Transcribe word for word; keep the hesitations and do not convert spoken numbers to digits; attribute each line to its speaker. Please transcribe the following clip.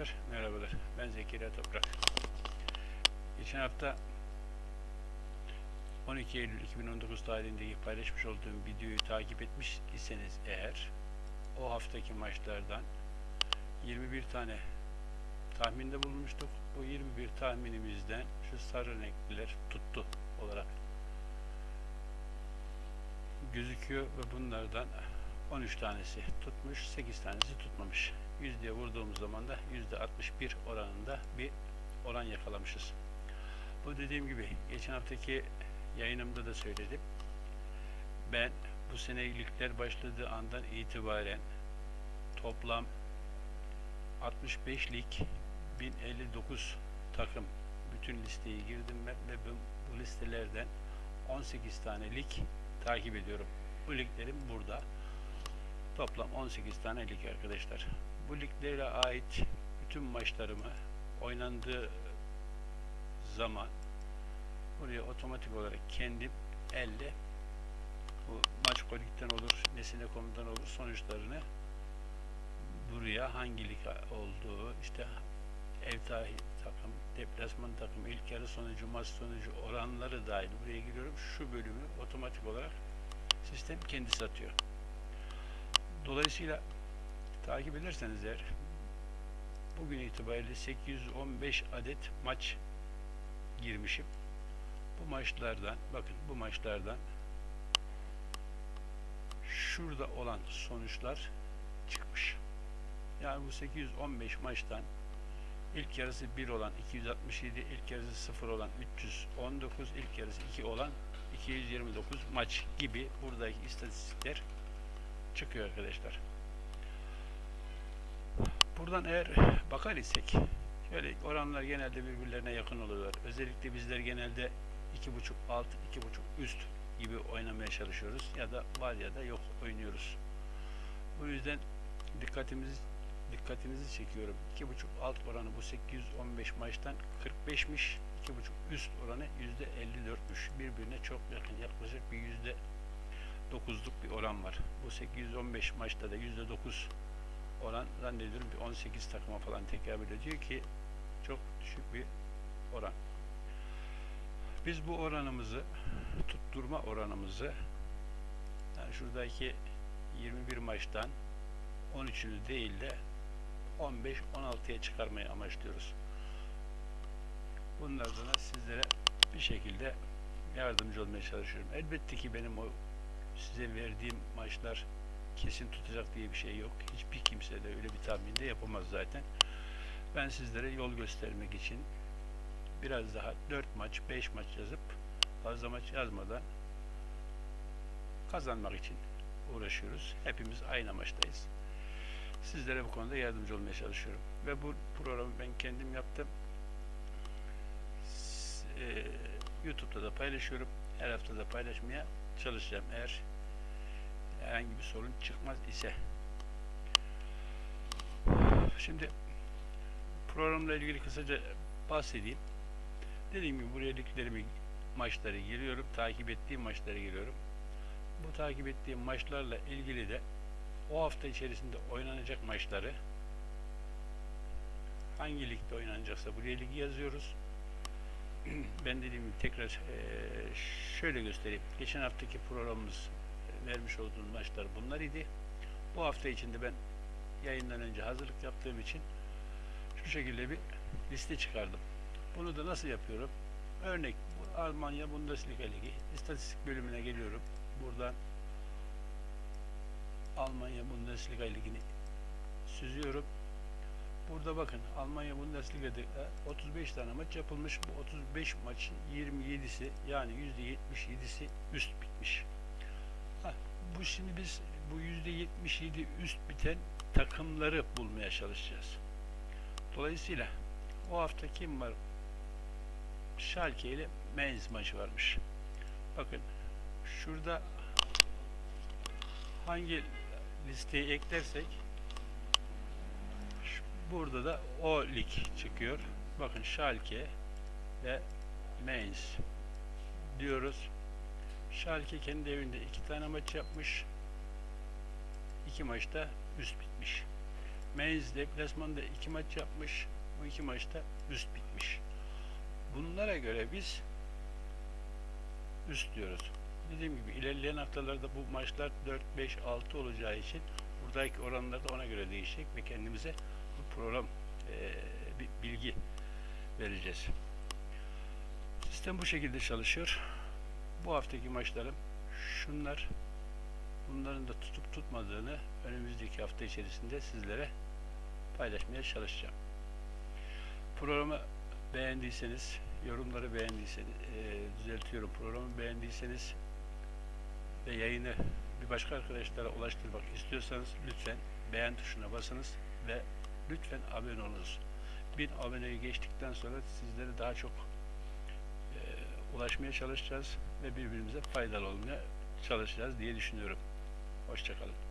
Speaker 1: arkadaşlar, merhabalar. Ben Zekeriya Toprak. Geçen hafta on iki Eylül iki bin on dokuz tarihindeki paylaşmış olduğum videoyu takip etmiş iseniz eğer, o haftaki maçlardan yirmi bir tane tahminde bulunmuştuk. Bu yirmi bir tahminimizden şu sarı renkliler tuttu olarak gözüküyor ve bunlardan on üç tanesi tutmuş, sekiz tanesi tutmamış. Yüzdeye vurduğumuz zaman da yüzde altmış bir oranında bir oran yakalamışız. Bu dediğim gibi geçen haftaki yayınımda da söyledim. Ben bu sene ligler başladığı andan itibaren toplam altmış beş lig, bin elli dokuz takım bütün listeye girdim ben ve bu listelerden on sekiz tane lig takip ediyorum. Bu liglerim burada. Toplam on sekiz tane lig arkadaşlar. Bu liglere ait bütün maçlarımı oynandığı zaman buraya otomatik olarak kendim elle bu Maçkolik'ten olur, Nesine nokta com'dan olur sonuçlarını buraya hangi lig olduğu, işte ev sahibi takım, deplasman takım, ilk yarı sonucu, maç sonucu oranları dahil buraya giriyorum. Şu bölümü otomatik olarak sistem kendisi atıyor. Dolayısıyla takip ederseniz eğer bugün itibariyle sekiz yüz on beş adet maç girmişim. Bu maçlardan bakın bu maçlardan şurada olan sonuçlar çıkmış. Yani bu sekiz yüz on beş maçtan ilk yarısı bir olan iki yüz altmış yedi, ilk yarısı sıfır olan üç yüz on dokuz, ilk yarısı iki olan iki yüz yirmi dokuz maç gibi buradaki istatistikler çıkıyor arkadaşlar. Buradan eğer bakar isek şöyle oranlar genelde birbirlerine yakın oluyorlar. Özellikle bizler genelde iki buçuk alt, iki buçuk üst gibi oynamaya çalışıyoruz ya da var ya da yok oynuyoruz. Bu yüzden dikkatimizi dikkatinizi çekiyorum. iki buçuk alt oranı bu sekiz yüz on beş maçtan kırk beşmiş. iki buçuk üst oranı yüzde elli dörtmüş. Birbirine çok yakın, yaklaşık bir yüzde dokuzluk bir oran var. Bu sekiz yüz on beş maçta da yüzde dokuz oran zannediyorum bir on sekiz takıma falan tekabül ediyor ki çok düşük bir oran. Biz bu oranımızı, tutturma oranımızı yani şuradaki yirmi bir maçtan on üçünü değil de on beş on altıya çıkarmayı amaçlıyoruz. Bunlardan da sizlere bir şekilde yardımcı olmaya çalışıyorum. Elbette ki benim o size verdiğim maçlar kesin tutacak diye bir şey yok. Hiçbir kimse de öyle bir tahminde yapamaz zaten. Ben sizlere yol göstermek için biraz daha dört maç, beş maç yazıp fazla maç yazmadan kazanmak için uğraşıyoruz. Hepimiz aynı amaçtayız. Sizlere bu konuda yardımcı olmaya çalışıyorum. Ve bu programı ben kendim yaptım. Ee, YouTube'da da paylaşıyorum. Her hafta da paylaşmaya çalışacağım. Eğer herhangi bir sorun çıkmaz ise. Şimdi programla ilgili kısaca bahsedeyim. Dediğim gibi buraya liglerimi, maçları giriyorum. Takip ettiğim maçları giriyorum. Bu takip ettiğim maçlarla ilgili de o hafta içerisinde oynanacak maçları hangi ligde oynanacaksa buraya ligi yazıyoruz. Ben dediğim gibi tekrar e, şöyle göstereyim. Geçen haftaki programımız vermiş olduğum maçlar bunlar idi. Bu hafta içinde ben yayından önce hazırlık yaptığım için şu şekilde bir liste çıkardım. Bunu da nasıl yapıyorum? Örnek bu Almanya Bundesliga Ligi istatistik bölümüne geliyorum. Buradan Almanya Bundesliga Ligi'ni süzüyorum. Burada bakın Almanya Bundesliga'da otuz beş tane maç yapılmış. Bu otuz beş maçın yirmi yedisi yani yüzde yetmiş yedisi üst bitmiş. Ha, bu şimdi biz bu yüzde yetmiş yedi üst biten takımları bulmaya çalışacağız. Dolayısıyla o hafta kim var? Schalke ile Mainz maçı varmış. Bakın şurada hangi listeyi eklersek burada da o lig çıkıyor. Bakın Schalke ve Mainz diyoruz. Schalke kendi evinde iki tane maç yapmış. İki maçta üst bitmiş. Mainz deplasmanda iki maç yapmış. Bu iki maçta üst bitmiş. Bunlara göre biz üst diyoruz. Dediğim gibi ilerleyen haftalarda bu maçlar dört, beş, altı olacağı için buradaki oranlar da ona göre değişecek ve kendimize bu program e, bir bilgi vereceğiz. Sistem bu şekilde çalışıyor. Bu haftaki maçlarım şunlar. Bunların da tutup tutmadığını önümüzdeki hafta içerisinde sizlere paylaşmaya çalışacağım. Programı beğendiyseniz, yorumları beğendiyseniz, e, düzeltiyorum, programı beğendiyseniz ve yayını bir başka arkadaşlara ulaştırmak istiyorsanız lütfen beğen tuşuna basınız ve lütfen abone olunuz. bin aboneyi geçtikten sonra sizlere daha çok e, ulaşmaya çalışacağız ve birbirimize faydalı olmaya çalışacağız diye düşünüyorum. Hoşça kalın.